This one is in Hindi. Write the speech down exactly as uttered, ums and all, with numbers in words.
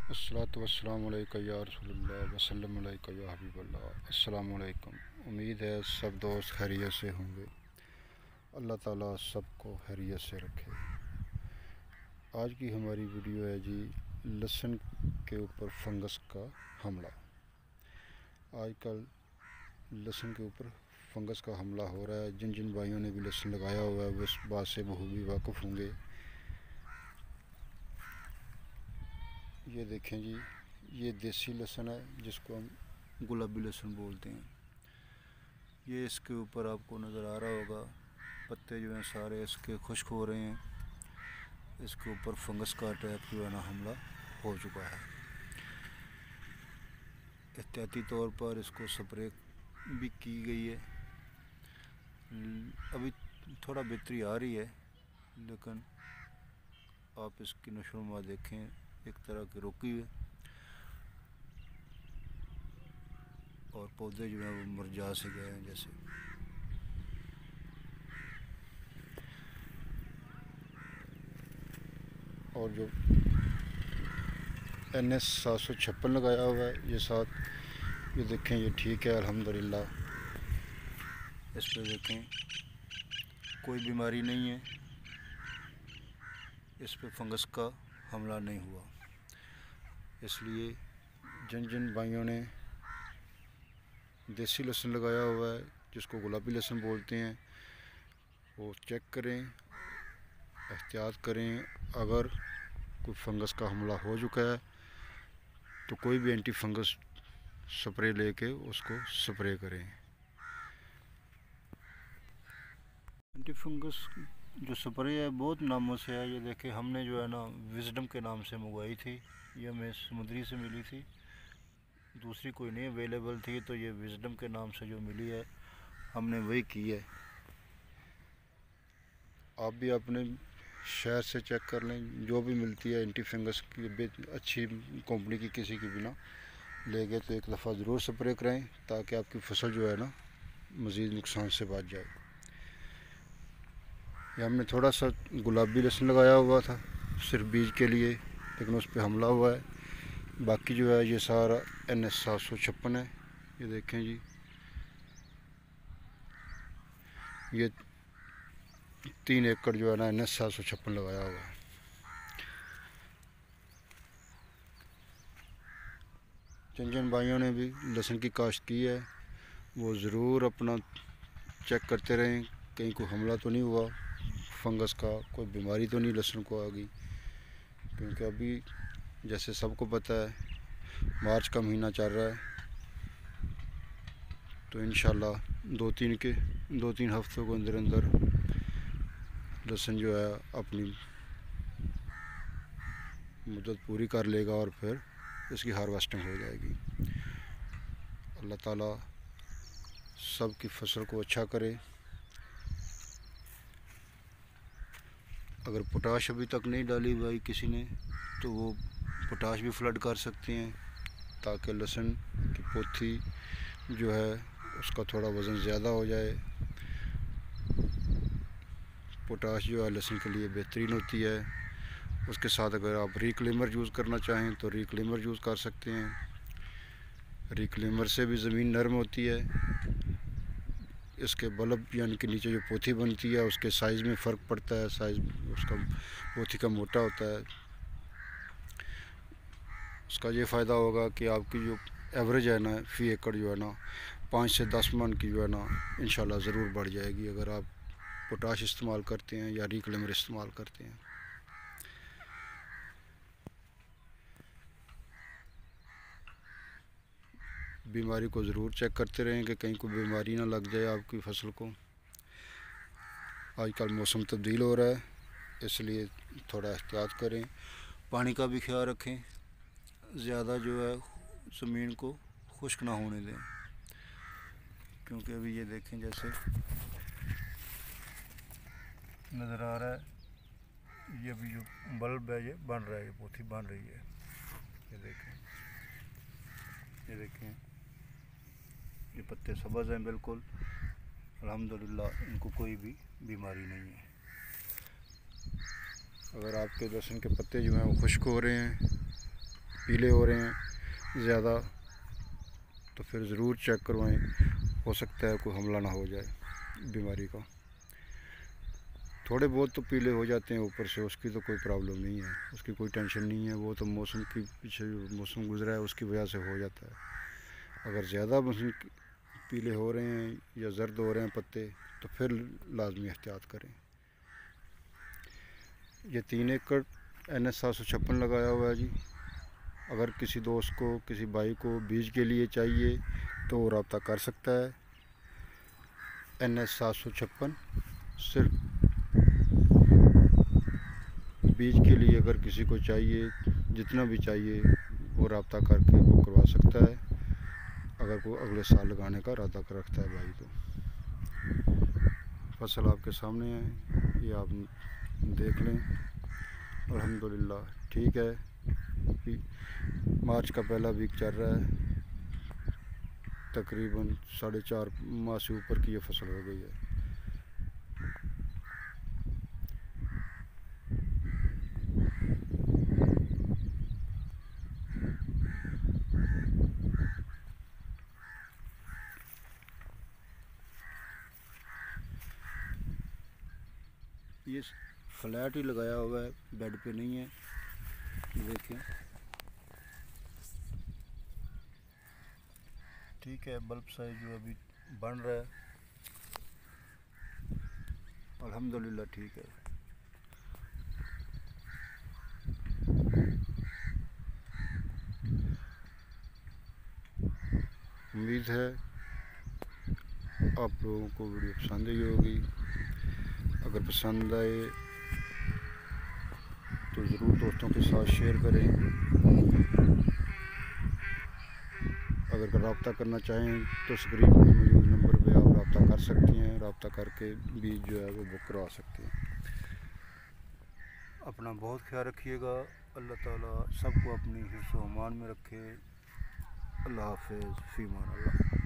अस्सलातु वस्सलामु अलैका या रसूलल्लाह वसल्लम अलैका या हबीबल्लाह। अस्सलामु अलैकुम। उम्मीद है सब दोस्त खैरियत से होंगे। अल्लाह ताला सबको खैरियत से रखे। आज की हमारी वीडियो है जी लहसुन के ऊपर फंगस का हमला। आजकल लहसुन के ऊपर फंगस का हमला हो रहा है। जिन जिन भाइयों ने भी लहसुन लगाया हुआ है वो इस बात से बखूबी वाकिफ़ होंगे। ये देखें जी, ये देसी लहसुन है जिसको हम गुलाबी लहसुन बोलते हैं। ये इसके ऊपर आपको नज़र आ रहा होगा, पत्ते जो हैं सारे इसके खुश्क हो रहे हैं। इसके ऊपर फंगस का अटैक जो है ना हमला हो चुका है। एहतियाती तौर पर इसको स्प्रे भी की गई है। अभी थोड़ा बेहतरी आ रही है, लेकिन आप इसकी नशोनुमा देखें, एक तरह की रुकी हुई और पौधे जो हैं वो मुरझा से गए हैं जैसे। और जो एन एस सात सौ छप्पन लगाया हुआ है ये साथ, ये देखें ये ठीक है अल्हम्दुलिल्लाह। इस पर देखें कोई बीमारी नहीं है, इस पे फंगस का हमला नहीं हुआ। इसलिए जिन जिन भाइयों ने देसी लहसुन लगाया हुआ है जिसको गुलाबी लहसुन बोलते हैं, वो चेक करें, एहतियात करें। अगर कोई फंगस का हमला हो चुका है तो कोई भी एंटी फंगस स्प्रे लेके उसको स्प्रे करें। एंटी फंगस जो स्प्रे है बहुत नामों से है। ये देखें, हमने जो है ना विजडम के नाम से मंगवाई थी। ये हमें समुद्री से मिली थी, दूसरी कोई नहीं अवेलेबल थी, तो ये विजडम के नाम से जो मिली है हमने वही की है। आप भी अपने शहर से चेक कर लें, जो भी मिलती है एंटी फंगस की अच्छी कंपनी की किसी की भी ना ले गए तो एक दफ़ा ज़रूर स्प्रे कराएं, ताकि आपकी फसल जो है ना मज़ीद नुकसान से बच जाए। ये हमने थोड़ा सा गुलाबी लहसुन लगाया हुआ था सिर्फ बीज के लिए, लेकिन उस पर हमला हुआ है। बाकी जो है ये सारा एन एस सात सौ छप्पन है। ये देखें जी, ये तीन एकड़ जो है ना एन एस सात सौ छप्पन लगाया हुआ है। जिन जिन भाइयों ने भी लहसुन की काश्त की है वो ज़रूर अपना चेक करते रहें, कहीं कोई हमला तो नहीं हुआ फंगस का, कोई बीमारी तो नहीं लहसुन को आ गई। क्योंकि अभी जैसे सबको पता है मार्च का महीना चल रहा है, तो इंशाल्लाह दो तीन के दो तीन हफ्तों के अंदर अंदर लहसुन जो है अपनी मुद्दत पूरी कर लेगा और फिर इसकी हार्वेस्टिंग हो जाएगी। अल्लाह ताला सब की फसल को अच्छा करे। अगर पोटाश अभी तक नहीं डाली भाई किसी ने, तो वो पोटाश भी फ्लड कर सकते हैं, ताकि लहसुन की पोथी जो है उसका थोड़ा वज़न ज़्यादा हो जाए। पोटाश जो है लहसुन के लिए बेहतरीन होती है। उसके साथ अगर आप रिक्लेमर यूज़ करना चाहें तो रिक्लेमर यूज़ कर सकते हैं। रिक्लेमर से भी ज़मीन नरम होती है। इसके बल्ब यानी कि नीचे जो पोथी बनती है उसके साइज़ में फ़र्क पड़ता है, साइज़ उसका पोथी का मोटा होता है। उसका ये फ़ायदा होगा कि आपकी जो एवरेज है ना फ़ी एकड़ जो है ना पाँच से दस मन की जो है ना इंशाल्लाह ज़रूर बढ़ जाएगी, अगर आप पोटाश इस्तेमाल करते हैं या रिक्लेमर इस्तेमाल करते हैं। बीमारी को ज़रूर चेक करते रहें कि कहीं कोई बीमारी ना लग जाए आपकी फसल को। आजकल मौसम तब्दील हो रहा है, इसलिए थोड़ा एहतियात करें। पानी का भी ख्याल रखें, ज़्यादा जो है ज़मीन को खुश्क ना होने दें। क्योंकि अभी ये देखें जैसे नज़र आ रहा है, ये अभी जो बल्ब है ये बन रहा है, ये पोथी बन रही है। ये देखें, ये देखें ये पत्ते सब्ज़ हैं बिल्कुल। अल्हम्दुलिल्लाह इनको कोई भी बीमारी नहीं है। अगर आपके लहसुन के पत्ते जो हैं वो खुश्क हो रहे हैं पीले हो रहे हैं ज़्यादा तो फिर ज़रूर चेक करवाएं, हो सकता है कोई हमला ना हो जाए बीमारी का। थोड़े बहुत तो पीले हो जाते हैं ऊपर से, उसकी तो कोई प्रॉब्लम नहीं है, उसकी कोई टेंशन नहीं है, वो तो मौसम की पीछे मौसम गुजरा है उसकी वजह से हो जाता है। अगर ज़्यादा मौसम पीले हो रहे हैं या जर्द हो रहे हैं पत्ते तो फिर लाजमी एहतियात करें। ये तीन एकड़ एन एस सात सौ छप्पन लगाया हुआ है जी। अगर किसी दोस्त को, किसी भाई को बीज के लिए चाहिए तो वो रब्ता कर सकता है। एन एस सात सौ छप्पन सिर्फ बीज के लिए अगर किसी को चाहिए, जितना भी चाहिए वो रब्ता करके वो करवा सकता है, अगर कोई अगले साल लगाने का इरादा कर रखता है भाई तो। फसल आपके सामने है, ये आप देख लें। अल्हम्दुलिल्लाह ठीक है। मार्च का पहला वीक चल रहा है, तकरीबन साढ़े चार माह से ऊपर की ये फसल हो गई है। ये फ्लैट ही लगाया हुआ है, बेड पे नहीं है। देखें ठीक है। बल्ब साइज जो अभी बन रहा है अल्हम्दुलिल्लाह ठीक है। उम्मीद है आप लोगों को वीडियो पसंद आई होगी। अगर पसंद आए तो ज़रूर दोस्तों के साथ शेयर करें। अगर रब्ता करना चाहें तो स्क्रीन पर मौजूद नंबर पे आप रब्ता कर सकती हैं, रब्ता करके बीज जो है वो बुक करवा सकती हैं। अपना बहुत ख्याल रखिएगा। अल्लाह ताला सबको अपनी हिफ्ज़-ओ-अमान में रखे। अल्लाह हाफ़िज़, फ़ी अमान अल्लाह।